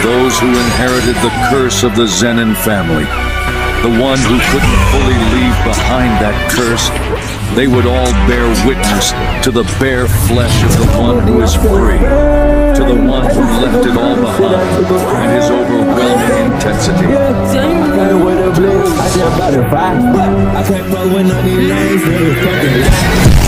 those who inherited the curse of the Zenin family. The one who couldn't fully leave behind that curse, they would all bear witness to the bare flesh of the one who is free, to the one who left it all behind, and his overwhelming intensity. I can't roll with none of these lanes,